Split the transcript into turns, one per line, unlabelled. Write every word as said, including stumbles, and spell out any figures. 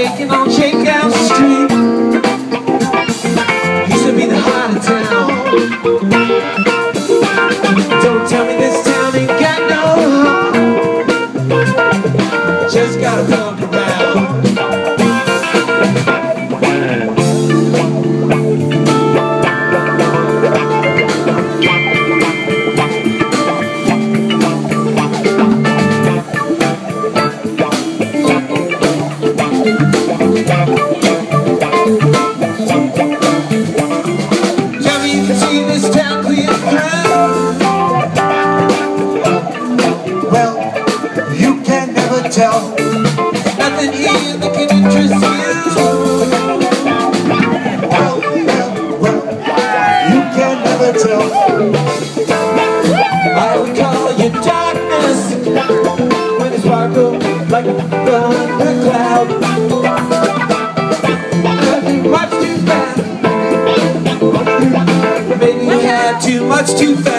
shaking on Shakedown Street. Used to be the heart of town. Don't tell me this town ain't got no heart. Just gotta look around. Tell. Nothing here that can interest you. Well, well, well, you can never tell. I would call you darkness when you sparkle like a thundercloud. Nothing much too fast. Maybe you had too much too fast.